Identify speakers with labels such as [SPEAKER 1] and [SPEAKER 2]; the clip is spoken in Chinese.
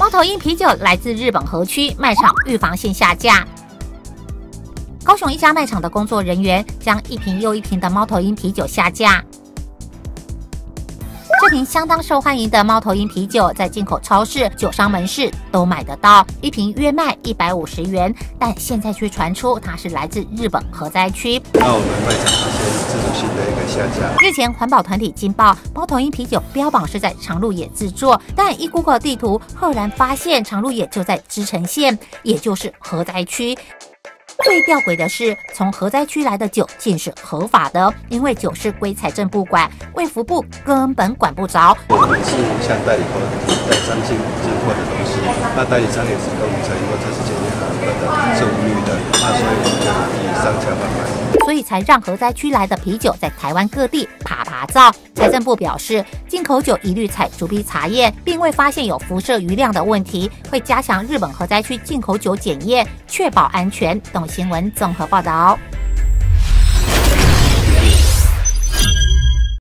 [SPEAKER 1] 猫头鹰啤酒来自日本河区卖场预防性下架。高雄一家卖场的工作人员将一瓶又一瓶的猫头鹰啤酒下架。这瓶相当受欢迎的猫头鹰啤酒，在进口超市、酒商门市都买得到，一瓶约卖150元，但现在却传出它是来自日本核灾区。
[SPEAKER 2] 那我们卖场出现自主性的一个下架。
[SPEAKER 1] 日前，环保团体惊爆猫头鹰啤酒标榜是在长鹿野制作，但一 Google 地图，赫然发现长鹿野就在知城县，也就是核灾区。最吊诡的是，从核灾区来的酒竟是合法的，因为酒是归财政部管，卫福部根本管不着。
[SPEAKER 2] 我们是向代理商进货的东西，那代理商也是跟我们承诺这是检验合格的，是无虞的，那所以我们就以上价贩卖。
[SPEAKER 1] 所以才让核灾区来的啤酒在台湾各地趴造。财政部表示，进口酒一律采逐批查验，并未发现有辐射余量的问题，会加强日本核灾区进口酒检验，确保安全。动新闻综合报道。